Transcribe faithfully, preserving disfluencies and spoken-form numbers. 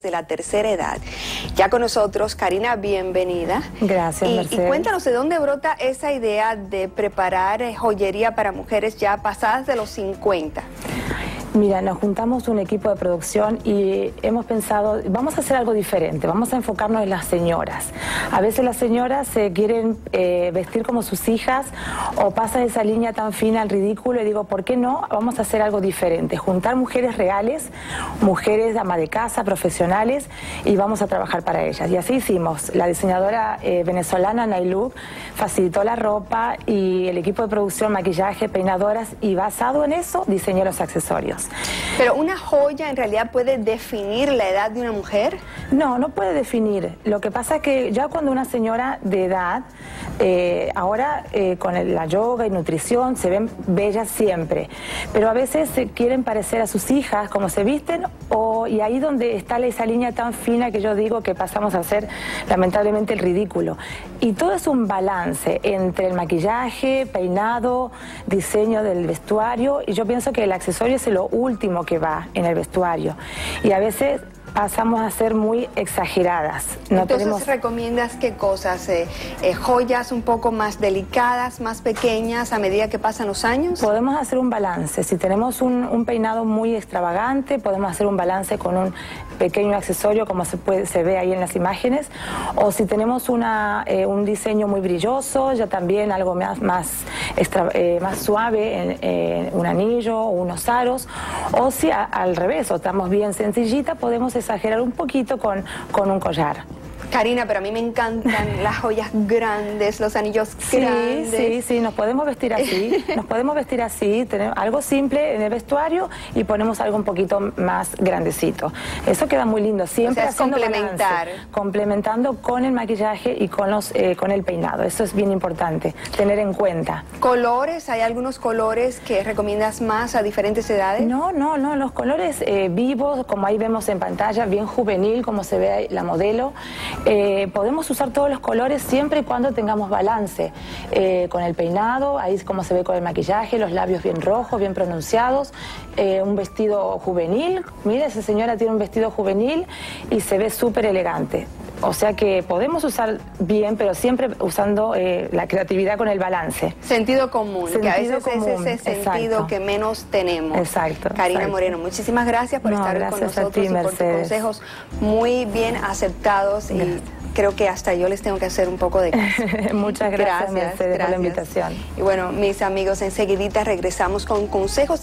de la tercera edad. Ya con nosotros, Karina, bienvenida. Gracias, y, Mercedes. Y cuéntanos de dónde brota esa idea de preparar eh, joyería para mujeres ya pasadas de los cincuenta. Mira, nos juntamos un equipo de producción y hemos pensado, vamos a hacer algo diferente, vamos a enfocarnos en las señoras. A veces las señoras se quieren eh, vestir como sus hijas o pasa esa línea tan fina al ridículo y digo, ¿por qué no? Vamos a hacer algo diferente, juntar mujeres reales, mujeres ama de casa, profesionales y vamos a trabajar para ellas. Y así hicimos. La diseñadora eh, venezolana Nailú facilitó la ropa y el equipo de producción, maquillaje, peinadoras y basado en eso diseñó los accesorios. ¿Pero una joya en realidad puede definir la edad de una mujer? No, no puede definir. Lo que pasa es que ya cuando una señora de edad, eh, ahora eh, con el, la yoga y nutrición se ven bellas siempre, pero a veces se quieren parecer a sus hijas como se visten o, y ahí donde está esa línea tan fina que yo digo que pasamos a hacer lamentablemente el ridículo. Y todo es un balance entre el maquillaje, peinado, diseño del vestuario y yo pienso que el accesorio es lo último que va en el vestuario y a veces pasamos a ser muy exageradas. No Entonces, tenemos... ¿recomiendas qué cosas? Eh, eh, ¿Joyas un poco más delicadas, más pequeñas a medida que pasan los años? Podemos hacer un balance. Si tenemos un, un peinado muy extravagante, podemos hacer un balance con un pequeño accesorio, como se, puede, se ve ahí en las imágenes. O si tenemos una, eh, un diseño muy brilloso, ya también algo más, más, extra, eh, más suave, en, eh, un anillo o unos aros. O si a, al revés, o estamos bien sencillita, podemos exagerar un poquito con, con un collar. Karina, pero a mí me encantan las joyas grandes, los anillos sí, grandes. Sí, sí, nos podemos vestir así, nos podemos vestir así, tenemos algo simple en el vestuario y ponemos algo un poquito más grandecito. Eso queda muy lindo, siempre o sea, es haciendo complementar. balance, complementando con el maquillaje y con, los, eh, con el peinado. Eso es bien importante, tener en cuenta. ¿Colores? ¿Hay algunos colores que recomiendas más a diferentes edades? No, no, no, los colores eh, vivos, como ahí vemos en pantalla, bien juvenil, como se ve ahí la modelo. Eh, podemos usar todos los colores siempre y cuando tengamos balance eh, con el peinado, ahí como se ve con el maquillaje, los labios bien rojos, bien pronunciados, eh, un vestido juvenil, mira, esa señora tiene un vestido juvenil y se ve súper elegante. O sea que podemos usar bien, pero siempre usando eh, la creatividad con el balance. Sentido común, sentido que a veces común, es ese sentido exacto. que menos tenemos. Exacto. Karina exacto. Moreno, muchísimas gracias por no, estar gracias con nosotros a ti, y por Mercedes. tus consejos muy bien aceptados. Gracias. Y creo que hasta yo les tengo que hacer un poco de caso. Muchas gracias, gracias Mercedes, gracias. por la invitación. Y bueno, mis amigos, enseguidita regresamos con consejos.